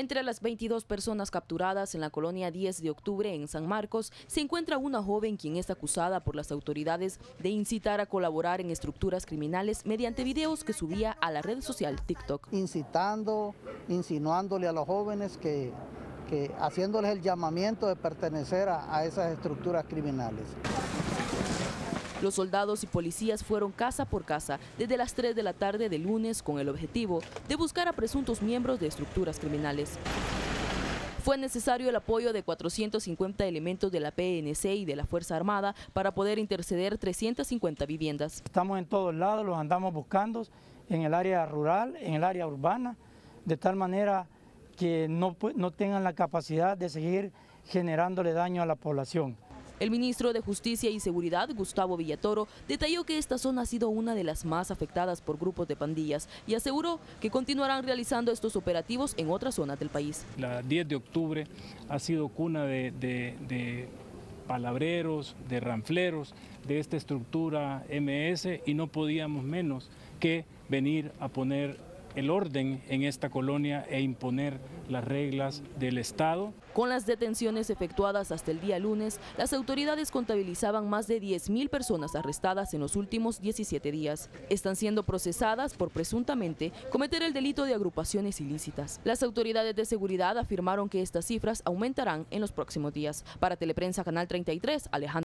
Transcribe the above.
Entre las 22 personas capturadas en la colonia 10 de octubre en San Marcos, se encuentra una joven quien es acusada por las autoridades de incitar a colaborar en estructuras criminales mediante videos que subía a la red social TikTok. Incitando, insinuándole a los jóvenes que haciéndoles el llamamiento de pertenecer a esas estructuras criminales. Los soldados y policías fueron casa por casa desde las 3 de la tarde del lunes con el objetivo de buscar a presuntos miembros de estructuras criminales. Fue necesario el apoyo de 450 elementos de la PNC y de la Fuerza Armada para poder interceder 350 viviendas. Estamos en todos lados, los andamos buscando en el área rural, en el área urbana, de tal manera que no tengan la capacidad de seguir generándole daño a la población. El ministro de Justicia y Seguridad, Gustavo Villatoro, detalló que esta zona ha sido una de las más afectadas por grupos de pandillas y aseguró que continuarán realizando estos operativos en otras zonas del país. La 10 de octubre ha sido cuna de palabreros, de ranfleros, de esta estructura MS y no podíamos menos que venir a poner el orden en esta colonia e imponer las reglas del Estado. Con las detenciones efectuadas hasta el día lunes, las autoridades contabilizaban más de 10.000 personas arrestadas en los últimos 17 días. Están siendo procesadas por presuntamente cometer el delito de agrupaciones ilícitas. Las autoridades de seguridad afirmaron que estas cifras aumentarán en los próximos días. Para Teleprensa Canal 33, Alejandro